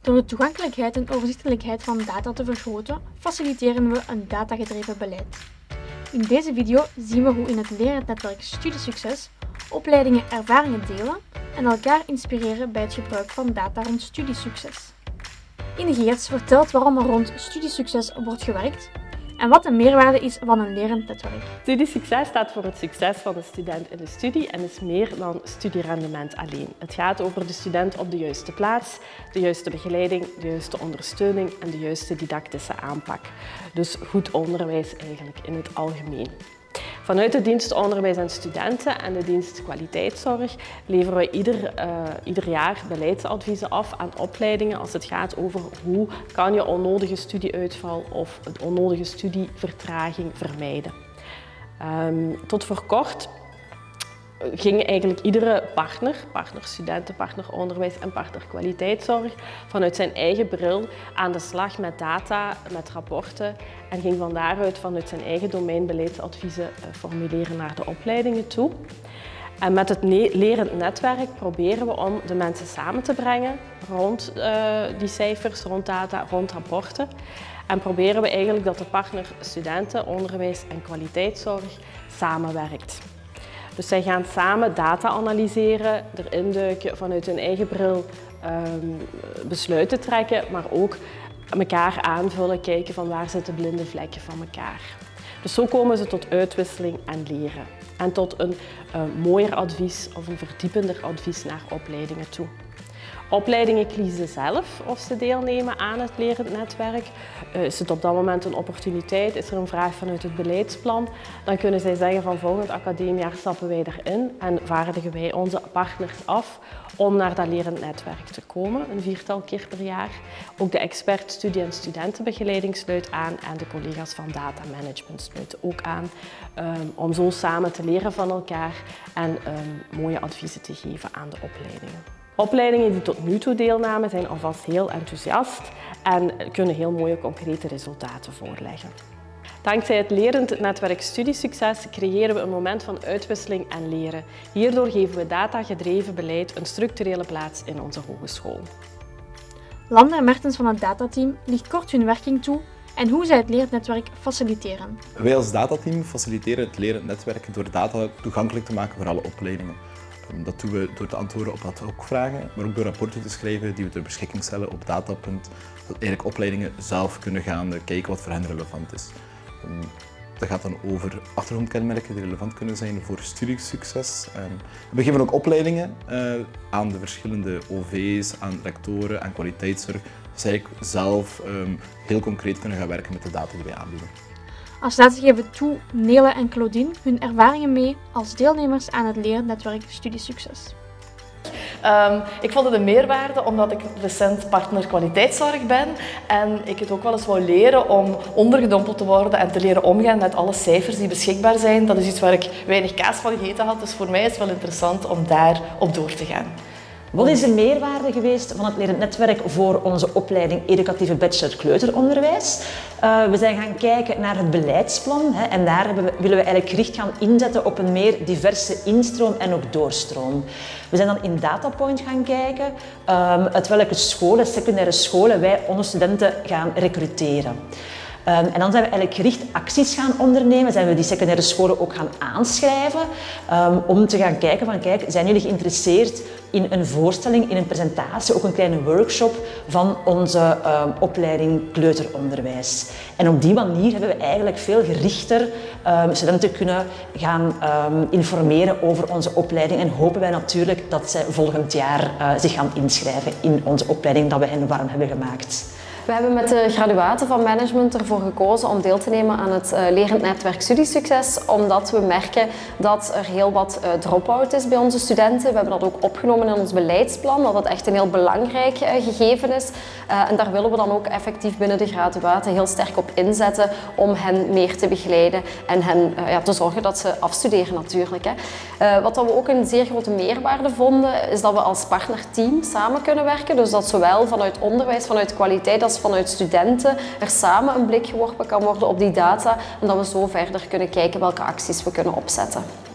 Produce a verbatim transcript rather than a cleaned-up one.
Door de toegankelijkheid en overzichtelijkheid van data te vergroten, faciliteren we een datagedreven beleid. In deze video zien we hoe in het lerend netwerk StudieSucces opleidingen ervaringen delen en elkaar inspireren bij het gebruik van data rond studiesucces. Inge Geerts vertelt waarom er rond studiesucces wordt gewerkt en wat de meerwaarde is van een lerend netwerk. StudieSucces staat voor het succes van de student in de studie en is meer dan studierendement alleen. Het gaat over de student op de juiste plaats, de juiste begeleiding, de juiste ondersteuning en de juiste didactische aanpak. Dus goed onderwijs eigenlijk in het algemeen. Vanuit de dienst Onderwijs en Studenten en de dienst Kwaliteitszorg leveren we ieder, uh, ieder jaar beleidsadviezen af aan opleidingen als het gaat over hoe kan je onnodige studieuitval of onnodige studievertraging vermijden. Um, tot voor kort ging eigenlijk iedere partner, partner studenten, partner onderwijs en partner kwaliteitszorg, vanuit zijn eigen bril aan de slag met data, met rapporten en ging van daaruit vanuit zijn eigen domein beleidsadviezen formuleren naar de opleidingen toe. En met het lerend netwerk proberen we om de mensen samen te brengen rond uh, die cijfers, rond data, rond rapporten. En proberen we eigenlijk dat de partner studenten, onderwijs en kwaliteitszorg samenwerkt. Dus zij gaan samen data analyseren, erin duiken, vanuit hun eigen bril um, besluiten trekken, maar ook elkaar aanvullen, kijken van waar zitten blinde vlekken van elkaar. Dus zo komen ze tot uitwisseling en leren. En tot een uh, mooier advies of een verdiepender advies naar opleidingen toe. Opleidingen kiezen zelf of ze deelnemen aan het lerend netwerk. Uh, is het op dat moment een opportuniteit? Is er een vraag vanuit het beleidsplan? Dan kunnen zij zeggen van volgend academiejaar stappen wij erin en vaardigen wij onze partners af om naar dat lerend netwerk te komen, een viertal keer per jaar. Ook de expert studie- en studentenbegeleiding sluit aan en de collega's van data management sluiten ook aan um, om zo samen te leren van elkaar en um, mooie adviezen te geven aan de opleidingen. Opleidingen die tot nu toe deelnamen zijn alvast heel enthousiast en kunnen heel mooie concrete resultaten voorleggen. Dankzij het lerend netwerk StudieSucces creëren we een moment van uitwisseling en leren. Hierdoor geven we datagedreven beleid een structurele plaats in onze hogeschool. Lande en Mertens van het datateam liegt kort hun werking toe en hoe zij het lerend netwerk faciliteren. Wij als datateam faciliteren het lerend netwerk door data toegankelijk te maken voor alle opleidingen. Dat doen we door te antwoorden op ad hoc vragen, maar ook door rapporten te schrijven die we ter beschikking stellen op datapunt, dat eigenlijk opleidingen zelf kunnen gaan kijken wat voor hen relevant is. Dat gaat dan over achtergrondkenmerken die relevant kunnen zijn voor studiesucces. We geven ook opleidingen aan de verschillende O V's, aan rectoren, aan kwaliteitszorg, dat ze eigenlijk zelf heel concreet kunnen gaan werken met de data die wij aanbieden. Als laatste geven Toe, Nele en Claudine hun ervaringen mee als deelnemers aan het lerend netwerk StudieSucces. Um, ik vond het een meerwaarde omdat ik recent partner kwaliteitszorg ben en ik het ook wel eens wou leren om ondergedompeld te worden en te leren omgaan met alle cijfers die beschikbaar zijn. Dat is iets waar ik weinig kaas van gegeten had, dus voor mij is het wel interessant om daar op door te gaan. Wat is de meerwaarde geweest van het lerend netwerk voor onze opleiding educatieve bachelor kleuteronderwijs? Uh, we zijn gaan kijken naar het beleidsplan hè, en daar we, willen we eigenlijk gericht gaan inzetten op een meer diverse instroom en ook doorstroom. We zijn dan in Datapoint gaan kijken um, uit welke scholen, secundaire scholen, wij onze studenten gaan recruteren. Um, en dan zijn we eigenlijk gericht acties gaan ondernemen, zijn we die secundaire scholen ook gaan aanschrijven um, om te gaan kijken van kijk, zijn jullie geïnteresseerd in een voorstelling, in een presentatie, ook een kleine workshop van onze um, opleiding kleuteronderwijs. En op die manier hebben we eigenlijk veel gerichter um, studenten kunnen gaan um, informeren over onze opleiding en hopen wij natuurlijk dat zij volgend jaar uh, zich gaan inschrijven in onze opleiding dat we hen warm hebben gemaakt. We hebben met de graduaten van management ervoor gekozen om deel te nemen aan het uh, lerend netwerk StudieSucces, omdat we merken dat er heel wat uh, drop-out is bij onze studenten. We hebben dat ook opgenomen in ons beleidsplan, dat dat echt een heel belangrijk uh, gegeven is. Uh, en daar willen we dan ook effectief binnen de graduaten heel sterk op inzetten om hen meer te begeleiden en hen uh, ja, te zorgen dat ze afstuderen natuurlijk. Hè. Uh, wat we ook een zeer grote meerwaarde vonden, is dat we als partnerteam samen kunnen werken. Dus dat zowel vanuit onderwijs, vanuit kwaliteit als vanuit studenten er samen een blik geworpen kan worden op die data en dat we zo verder kunnen kijken welke acties we kunnen opzetten.